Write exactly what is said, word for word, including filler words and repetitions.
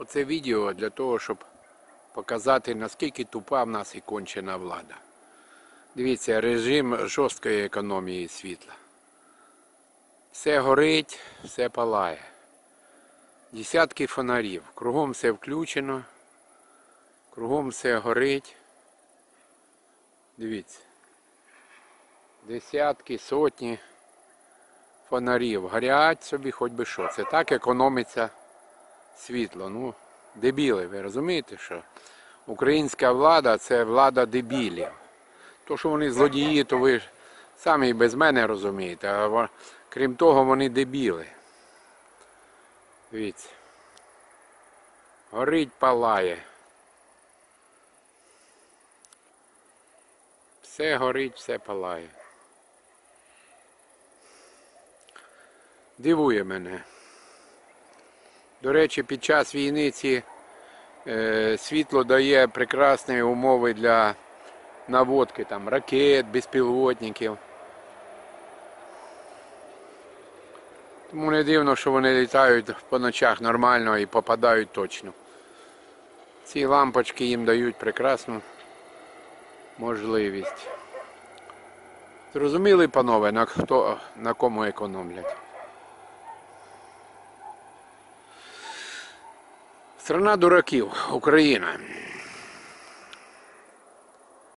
Оце відео для того, щоб показати, наскільки тупа в нас і кончена влада. Дивіться, режим жорсткої економії світла. Все горить, все палає. Десятки фонарів. Кругом все включено. Кругом все горить. Дивіться. Десятки, сотні фонарів. Горять собі хоч би що. Це так економиться світло. Ну, дебіли, ви розумієте, що українська влада – це влада дебілів. То, що вони злодії, то ви самі і без мене розумієте. А крім того, вони дебіли. Дивіться. Горить, палає. Все горить, все палає. Дивує мене. До речі, під час війни ці е, світло дає прекрасні умови для наводки там ракет, безпілотників. Тому не дивно, що вони літають по ночах нормально і попадають точно. Ці лампочки їм дають прекрасну можливість. Зрозуміли, панове, на, хто, на кому економлять? Страна дураків, Україна.